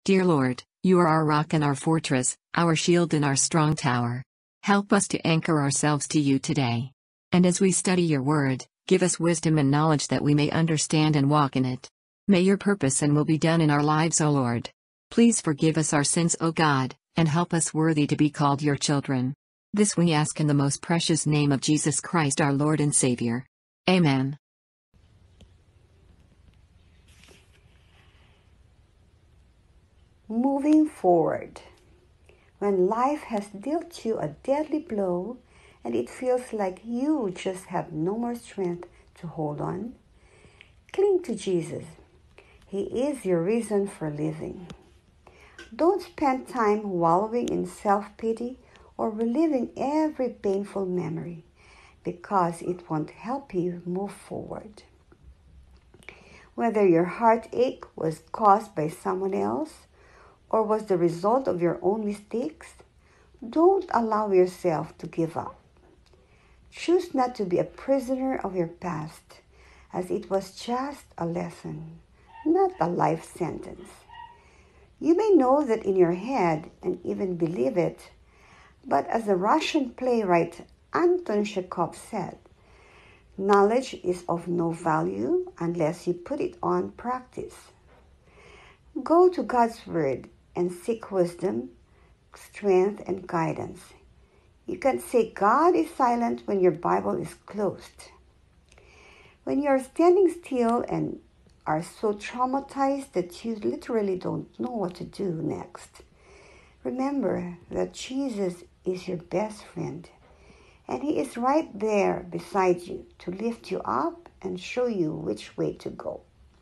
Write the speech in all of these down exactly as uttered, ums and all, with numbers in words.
Dear Lord, you are our rock and our fortress, our shield and our strong tower. Help us to anchor ourselves to you today. And as we study your word, give us wisdom and knowledge that we may understand and walk in it. May your purpose and will be done in our lives, O Lord. Please forgive us our sins, O God, and help us worthy to be called your children. This we ask in the most precious name of Jesus Christ, our Lord and Savior. Amen. Moving forward. When life has dealt you a deadly blow and it feels like you just have no more strength to hold on, cling to Jesus. He is your reason for living. Don't spend time wallowing in self-pity or reliving every painful memory, because it won't help you move forward. Whether your heartache was caused by someone else or was the result of your own mistakes, don't allow yourself to give up. Choose not to be a prisoner of your past, as it was just a lesson, not a life sentence. You may know that in your head and even believe it, but as the Russian playwright Anton Chekhov said, knowledge is of no value unless you put it on practice. Go to God's Word and seek wisdom, strength, and guidance. You can say God is silent when your Bible is closed. When you are standing still and are so traumatized that you literally don't know what to do next, remember that Jesus is your best friend, and He is right there beside you to lift you up and show you which way to go.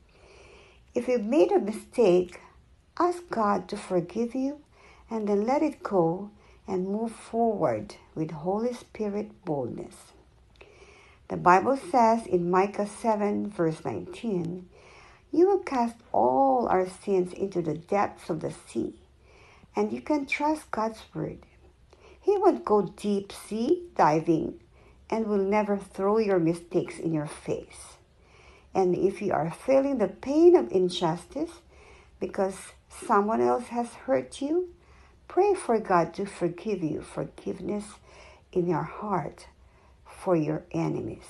If you've made a mistake, ask God to forgive you and then let it go and move forward with Holy Spirit boldness. The Bible says in Micah seven verse nineteen, you will cast all our sins into the depths of the sea, and you can trust God's word. He won't go deep sea diving and will never throw your mistakes in your face. And if you are feeling the pain of injustice because someone else has hurt you, pray for God to forgive you, forgiveness in your heart for your enemies.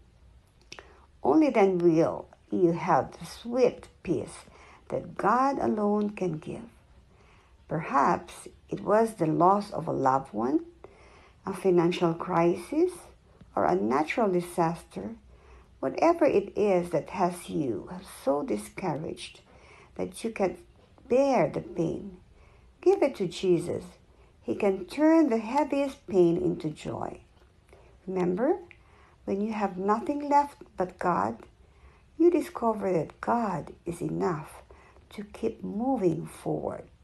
Only then will you have the sweet peace that God alone can give. Perhaps it was the loss of a loved one, a financial crisis, or a natural disaster. Whatever it is that has you so discouraged that you can't bear the pain, give it to Jesus. He can turn the heaviest pain into joy. Remember, when you have nothing left but God, you discover that God is enough to keep moving forward.